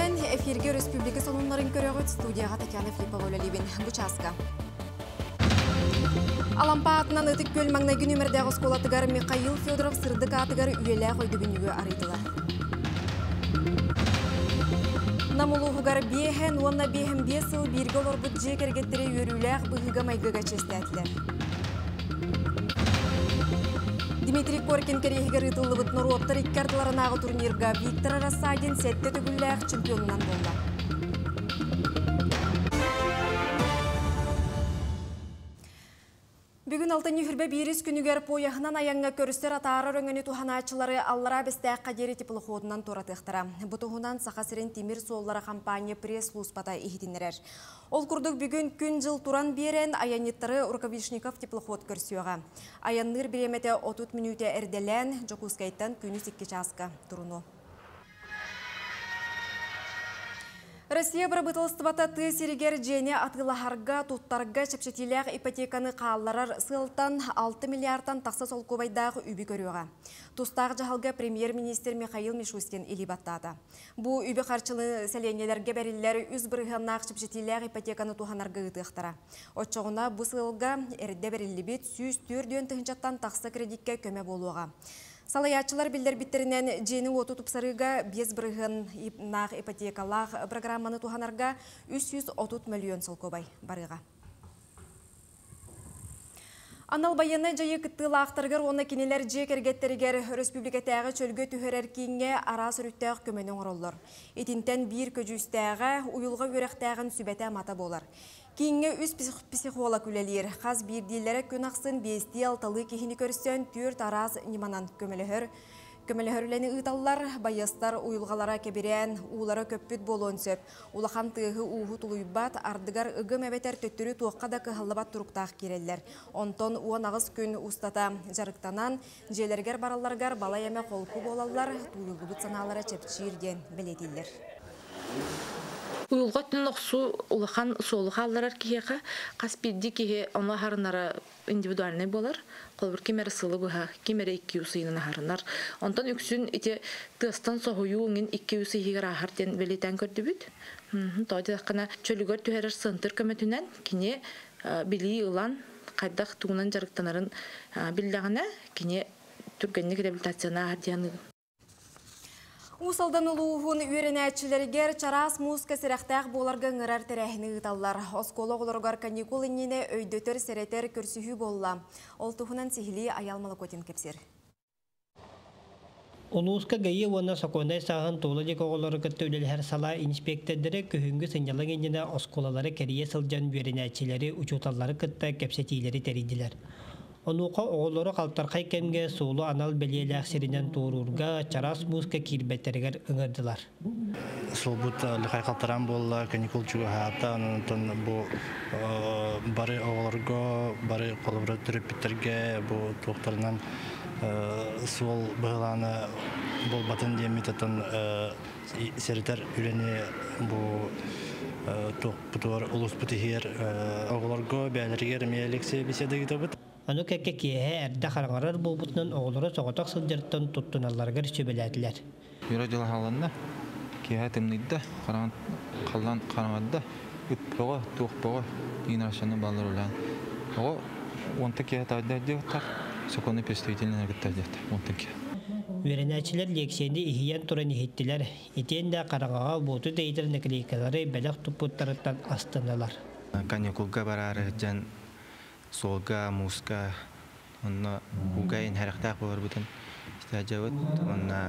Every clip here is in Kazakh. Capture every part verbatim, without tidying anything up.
Кенен эфирге республика сонунларын көрөгөт студияга Татьяна Флипова өлелибин бучаска. Алампа атынан ытык көл маңнайгы нөмірдегі сколатыгар Михаил Федоров сырдык атыгар үйелі қойды бүнігі арыдылар. Намулуғығар бейхен, онна бейхен бесіл біргі олар бұд жек әргеттері өріләқ бұғыға майгыға честәтілер. Дмитрий Коркин керейгер ытылы бұд Нұруоттар иккартыларынағы турнирға Виктор Арасадин сәтті түгілләқ чемпионынан болды. Бүгін алтын үхірбе бейріз күнігер пояғынан аяңға көрістер атары рөңіні туханачылары аллара бәстәқ қадері типілі қодынан торатықтыра. Бұтығынан сақасырын темір соллары компания пресс-луспата ихетінерер. Ол күрдік бүгін күн жыл туран берен аяниттары Уркавишников типілі қод көрсіуға. Аянныр береметі отыз минуте әрделен жокускайттан күні сікке часқа тұруну. Россия барабытылыстыбата ты сиригер жене атылахарга туттарга чепчетилях ипотеканы қалларар сылтан алты миллиардтан тақса сол көбайдағы үбі көріуға. Тустағы жағалға премьер-министр Михаил Мишустин илибаттады. Бұ үбі қарчылы сәленелерге бәрілері үз бірғаннақ чепчетилях ипотеканы туханарга ұтықтыра. Отчоғына бұ сылға әрді бәрілібет сүйіз түрден тұхынчаттан тақса кредитке көме болуға. Салаячылар билдер биттеринен жени оту тупсарыга без брыгын нах ипотекалах программаны туханарга үч жүз отуз миллион солкобай барыга. Анал байыны жайы кыттыла ақтаргар оны кенелер жек әргеттерігер республикатағы чөлгі түхерер кейінге арас үріттәғ көменің ороллар. Етінтен бір көжістәғі уйылға өріқтәғін сүбәті мата болар. Кейінге үз психолог үлелер. Қаз бір дейлері күн ақсын бесті алталы кейіні көрістен түрт арас неманан көмелігір. Көмелігірлені ұйталылар, байыстар уйылғалара кеберен, уылары көппіт болуын сөп. Улахан тығы уғы тұлуйбат, ардығар үгім әбетер төттірі туаққада кығылыбат тұруқтақ керелер. Онтон уан ағыз күн ұстата жарықтанан, желергер бараларғар бала еме қолқы болалар, туйылғыбыт саналары чепчирден білетілер. Уйылғатын оқсу улахан солыға алларар кеге қас бидді кеге оны харынары индивидуальный болар. Қолбір кемері сылы бұға, кемері икки ұсыйнын харынар. Онтан үксін ете тыстан соғыю өңін икки ұсыйығыр ағарден белетен көрді бүд. Тоғды даққана чөлігер түхерер сынтыр көметінен кене білі ұлан қайдақ туғынан жарықтанарын білдіғана кене түргенлік реабилитацияна ағардияны. Усалдан ұлуғын үйренәтшілергер чарас музыка сірәқтәқ боларға ғырар тәрәхіні ғыталар. Осколы ғылырғар каникул иннене өйдөтір сәрәтер көрсіхі болла. Ол тұхынан сихили аялмалы көтен кепсер. Улуска гайы оны сақонай сағын толы дек оғылары күтті өлелер сала инспектордары көхінгі сынялы геніне осколалары кәрие сылжан үйренәтшілері учуталары күтті кепсетейлері тәрейділер. Онуқа оғылары қалтарқай кемге соулы анал белеләқ серінен туырурға чарас музыка кирбеттергер ұңырдылар. Сол бұд лықай қалтаран болла, каникул чуға хата, онын бұл бары оғыларға, бары қолыбыры түріппеттерге, бұл тоқтарынан сол бұғыланы бұл батын демететін серітер үйрене бұл бұтуар ұлыс бұтығер оғыларға бәліргер мелексе беседі кеті Аны кәкке кеhe әрді қараңарар бұл бұтынан оғылары соғатақ сылдырттан тұттыналарғар сөбеләділер. Үйрі жылы қалғанда кеhe тымныйды, қалдан қараңадды, үтпіғі, туықпіғі, ең арашаны балыр олан. Оғы онты кеhe тағыда әдеғіттар, соқоны представителін әргіттар дегіттар, онты кеhe. Үйренәтшілер лексенде ихиян тұран ехеттілер, етен де қараңаға бұты дейдір нәкілейкалары бәліқ тұппыттарыттан астыналар. Каникулға барары жән солга, музыка, онна угайын характақ болар бұтын стажавыт, онна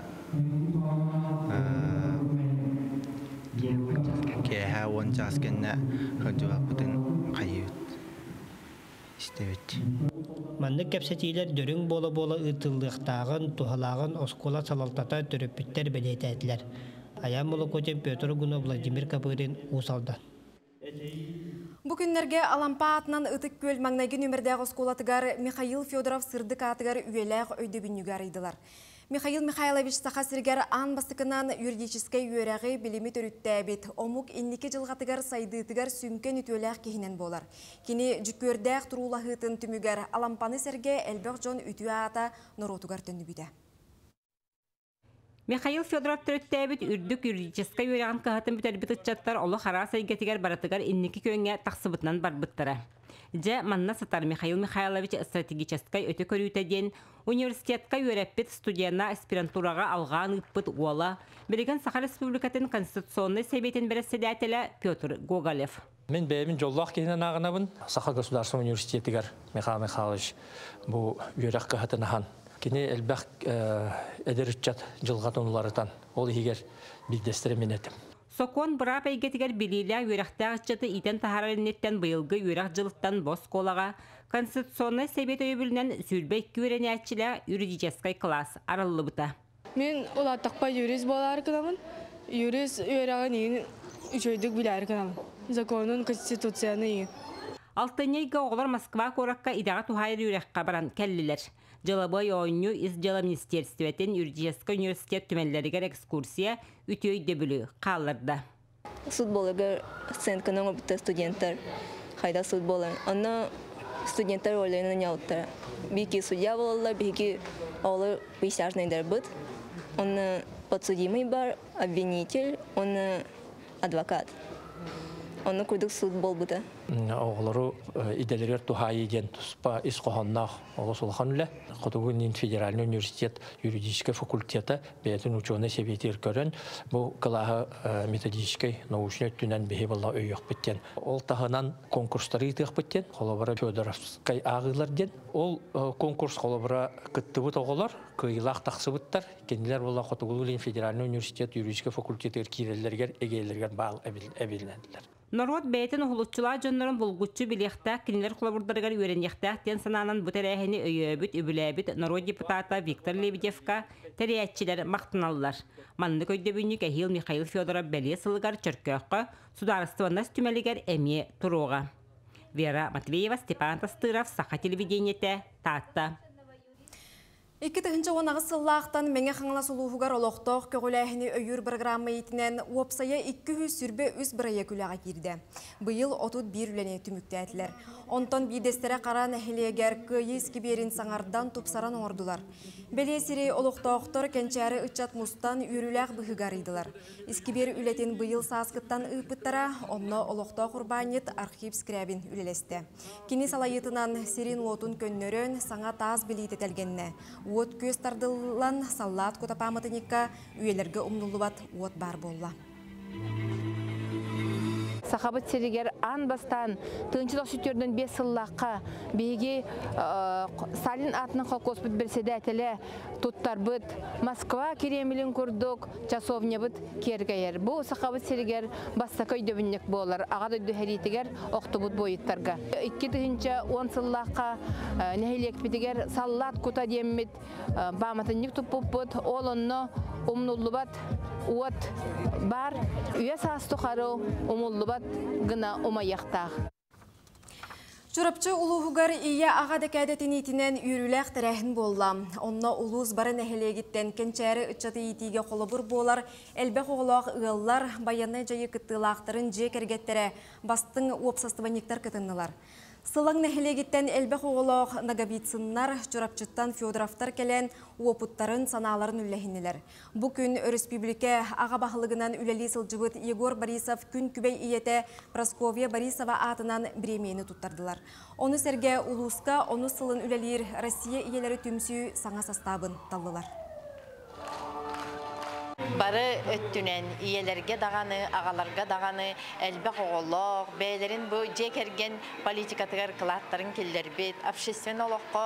кеха он жаскенна ғаджуақ бұтын қайыт істевет. Манны кәпсетейлер дөрің бола-бола ұтылдықтағын, тухалағын оскола салалтата түріппіттер бәлет әділер. Аян молы көтен Петр Гуно Владимир Капырин ұсалды. Бүгіннерге Алампа атынан ұтық көл маңнайғы нөмірдегі сколатығар Михаил Федоров сырдық атығар үйеләғ өйді бүнігер айдылар. Михаил Михайлович сақасыргер ан бастықынан юридическай үйерәғі білімі түрітті әбет. Омук иннеке жылғатығар сайдытығар сүмкен үтөләғ кейінен болар. Кені жүкөрдәғ тұрулағытын түмігер Алампаны сәрге әлбәқ жон үтуі ата нұротығар түнді бүді. Михаил Федоров төрөттәбит үрдүк юридическа юраган кахатын бүтәрбит ытчаттар олы хара сайгатигар баратыгар инники көңгә тахсыбытнан барбыттара. Же манна сатар Михаил Михайлович стратегической өтө көрүтәден университетка юрәппит студияна аспирантурага алган ыппыт уола Береген Саха Республикатын Конституционный советин председателя Петр Гоголев. Мен бәймін жоллақ кейінен ағынабын. Саха государственный университетігер Михаил Михайлович бұл үйрек қағытын ахан. Кені әлбәқ әдерітчат жылғат онуларытан. Ол егер білдестірі мен етім. Сокон бұрап әйгетігер білейлі үйректәғ жаты итен тахаралинеттен бұйылғы үйрек жылықтан бос қолаға Конституционный совет өйбілінен сүрбәк көрен әтчілі юридическай класс арылы бұта. Мен олаттақпа юрист болар кынамын. Юрист үйрегін ең үшөйдік білер кынамын. Законын, конституцияны ең. Алтынайға оғылар Москва қораққа идаға тухайыр үйрекқа баран кәлілер. Жылабай ойыну из дела министерстветін юридический университет түмәллерігер экскурсия үтөй дөбілі қалырда. Суд болығыр сценкінің опыты студенттер қайда суд болын. Оны студенттер ойлайынан яуыттар. Бейкі судья болылар, бейкі олар присяжныйдар бұд. Оны подсудимый бар, обвинитель, оны адвокат. Оны күрдік суд бол бұда. Оғылары иделерер тухайы ден тұспа ис қоғаннақ оғы солған үлі. Қотығын Федеральный университет юридический факультеті бәйтін ученый себетер көрін. Бұл қылағы методический научный түнен бейі болла өйек біттен. Ол тағынан конкурстары етіқ біттен. Қолабара Федоровскай ағылар ден. Ол конкурс қолабара күттібіт оғылар, қиылақ тақсы бұттар. Кенілер болла Қотығын Федеральный университет юридический факультетер киреллергер, егейлерген бағыл әбілнәділер. Народ бәйтін ұғылытчылар жонларын бұлғытчы білектәк, кенілер құлабырдарығар өренектәк тен сананан бұтәрәхіні өйөбіт, өбіләбіт народ депутата Виктор Лебедевка тәрәтчілер мақтыналылар. Манды көйді бүнік әхил Михаил Федоров бәле сылығар чөркөққа, сударыстыванас түмәлігер әме тұруға. Вера Матвеева, Степан Тастыров, Саха телевидениеті, Татта. Икки тыгынча онағы сыллақтан мәңе қаңла сұлуғығар олықтық көгіләхіні өйір программа етінен уапсая икки хүз сүрбе үз бірайы күліға керді. Бұйыл отут бір үлене түмікті әтілер. Онтон бейдестері қаран әхілегер күйі скиберін саңардан тұпсаран оңырдылар. Белесірей олықтықтыр кәнчәрі үтчат мұстан үріләқ бұғығарыдылар. Искибер үлетін бұйыл сасқыттан ұпыттара, онны олықтық урбанет архив скрябин үлелесті. Кені салайытынан серин отын көннөрін саңа таз білейт етелгенне. Уот көз тардылан саллат көтапамытыникка үйелерге умнулубат уот бар болла. Сахабыт серегер ан бастан тынчылық сүттерден бес сыллаққа бейге Сталин атының қолқоспыт бірседәтілі тұттар бұд Москва керемілін күрдік часовне бұд кергайер. Бұл сахабыт серегер бастақай дөбіннік болар. Ағады дөхәритігер оқты бұд бойыттарға. Икки тыгынча он сыллаққа нәхелек бітігер саллат күта деммет баматынник тұппып бұд. Ол онны умнуллубат уот бар. Үйе састы қару умуллубат гына умаяқтақ. Чурапчы улуғығар ия аға дәкәдетін етінен үйріләқ тәрәхін болла. Онна улуыз барын әхелегіттен кенчәрі үтчаты етіге қолыбыр болар, әлбәқ оғылақ ұғылар, баянны жайы күттілақтырын жек әргеттері бастың опсастыбанектар кітіннылар. Сылаң нәхелегіттен әлбәқ оғылақ нагабитсыннар, чурапчыттан Федоровтар кәлен уопуттарын саналарын үлләхінілер. Бұ күн республика аға бағылығынан үләлі сылжыбыт Егор Борисов күн күбәй иеті Прасковья Борисова атынан біремені тұттардылар. Оны сәрге улуска, оны сылын үләлер Россия иелері түмсі саңа састабын талылар. Бары өттүнен иелерге дағаны, ағаларға дағаны, әлбәқ оғылық, бәйлерін бұл жекерген политикатығар қылаттарын келдер бет, обществен олыққа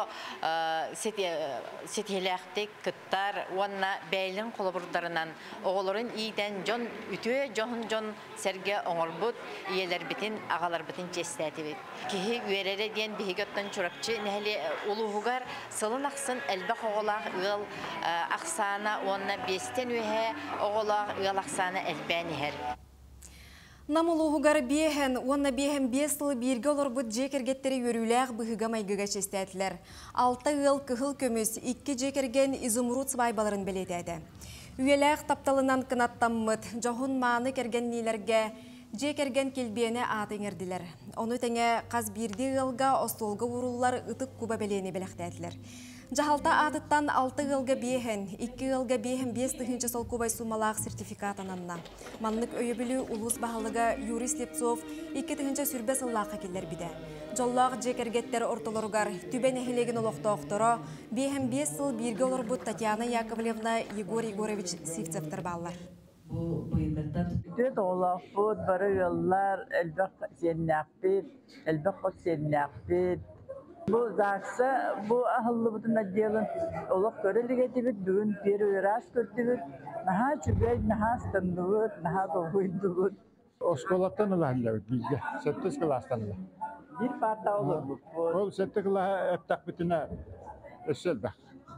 сетеләқтік күттар, онына бәйлін қолыбырдарынан оғылырын ийден жон, үтіе жон жон сәрге оңыр бұд, иелер бітін, ағалар бітін жестәті бет. Кехі үйерері ден бейгеттен чурапчы, нәхілі ұлығығар сылын ақсын әлбәқ оғылақ ұғыл ақсана, онына бестен өйе оғылақ ұялақсаны әлбәні әр. Намылуғығар бейхен, онна бейхен бес сылы берге олар бұд жекергеттері өріләқ бұғыға майгыға честәтілер. Алты ұл күхіл көміз, икки жекерген изумруд свайбаларын белетеді. Үйеләқ тапталынан кынаттаммыд, жоғын маны керген нейлерге жекерген келбені атыңерділер. Оны тәңе қаз бірді ұлға остолғы ұрулар ұтық күба белені белектәтілер. Жахалта атыттан алты ылга бейхен, икки ылга бейхен бес тыхынчы сол кубай сумалақ сертификат ананна. Манлык өйөбілі улус бағалыға Юрий Слепцов икки тыхынчы сүрбе сыллаққа келер биде. Жоллақ жекергеттер ортолоргар түбен эхилеген олоқта оқтыра, бейхен бес сыл бирге олар бұд Татьяна Яковлевна Егор Егорович Сивцевтер баллар. Төт олақ бұд бары yollar әлбәқ сеннәқпет, әлбәқ қос сеннәқпет. Bu zaksa, bu ahıllı bütün acıyalın olak körelge tibet bugün bir uğraş körtübüt, naha çübey, naha standıbıt, naha doğuydubut. Oskolattan ulandı bizge, sekiz klastan ulandı. Bir parta olur bu. O sekiz klas hep bitine eselbek.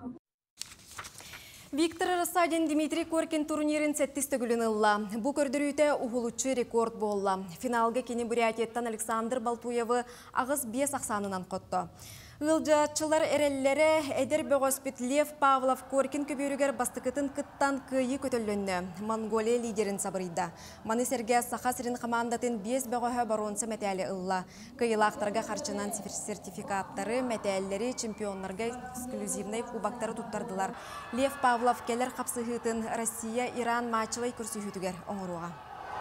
Виктор Рассадин Дмитрий Коркин турнирин сеттистігілін ұлла. Бұ көрдірүйті ұғылучы рекорд болла. Финалға кені Бурятияттан Александр Балтуевы ағыз бес ақсанынан қотты. Ұлжатчылар әреллері әдер бөғоспет Лев Павлов Коркин көберігер бастықытын кыттан күйі көтілінні. Монголия лидерін сабырыйда. Маны Серге Сахасырын командатын бес бөғі баронсы мәтәлі ұлла. Кыйлақтарға қарчынан сертификаттары, мәтәлілері, чемпионларға эксклюзивнай кубактары туттардылар. Лев Павлов келер қапсығытын Россия-Иран матчылай күрсі хүтігер оңыруға.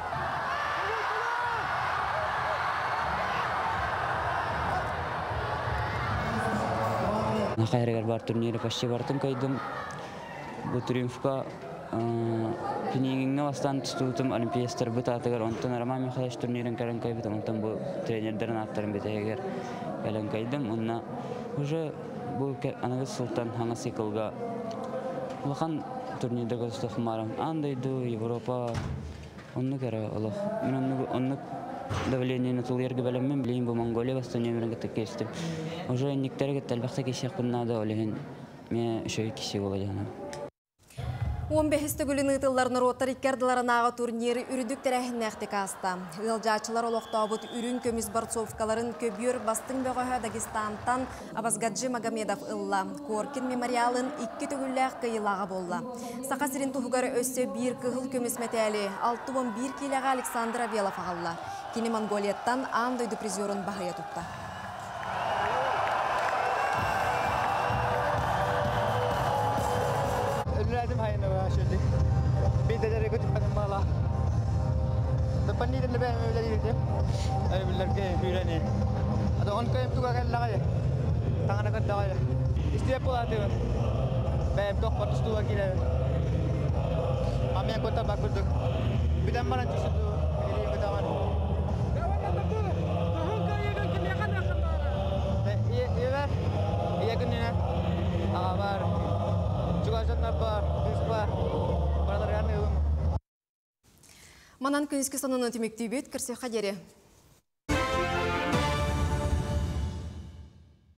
Хайрегар бар турнире почти бартын кайдым. Бу триумфка пинигиңне бастан тутум олимпиадалар бут атыгар онтон Рама Михайлович турнирин каран кайбыт онтон бу тренердерин аттарын бетегер калан кайдым. Онна уже бу анагы Султан хана циклга улахан турнирде гостохмарам андайду Европа онны кара Аллах. Мен онны онны давление на тулерге белеммен билейин бу Монголия бастан кестим. Уже никтерге телбахта кешек куннада олеген мен шөй киши болажана. он беште гүлін ұтылар нұроттар иккерділарынаға турнирі үрдік тәрәхіннәқті каста. Ғылжачылар олықтауыт үрін көміз барцовкаларын көбір бастың бөғі Дагестантан Абазгаджи Магомедов ұлла. Коркин мемориалын икки түгілләқ қиылаға болла. Сақасырын тұғығар өсі бір кығыл көміз мәтәлі алты он бір келеға Александр Авелов ағалла. Кені Монголияттан андойды призерін бағая тұтта. Öldürdüm hayını ve şöyle. Bir de direkt götürmedim mala. Depan ni de ben öyle değildim. Öyle bir lirke büyüleni. Ada on kayıp tuğa gel lagaya. Tangan akan lagaya. İsteye pula diyor. Ben dok patus tuğa gile. Kami yang kota bakurduk. Bidang mana tu situ. Ini yang ketahuan. Iya iya iya kan ni. Abar. Манан күніскі сонын өтімекті бет кірсе қадері.